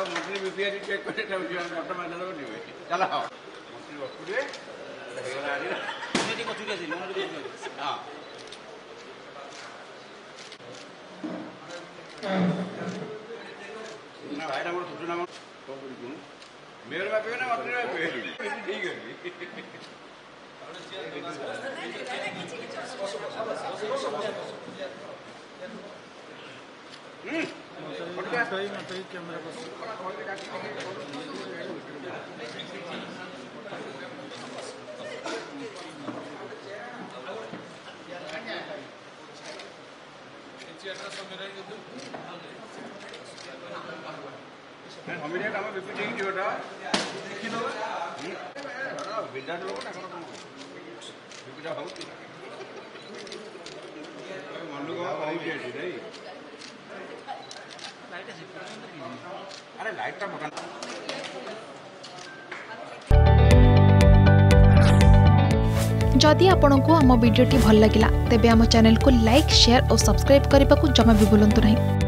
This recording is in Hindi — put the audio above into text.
मंत्री बीपीआर चेक करे डॉक्टर मैंने निवे चला मंत्री बसुए हाँ ना भाई मोर सूचना मेयर बापे ना मंत्री बापे ठीक है कैमरा हमें आम बीपी ठीक जोटा विराट लोग बीपीटा हो मन लोग अरे लाइट बटन जदि आपंक आम भिडी भल लगा तेब आम चैनल को लाइक शेयर और सब्सक्राइब करने को जमा भी भूलु नहीं।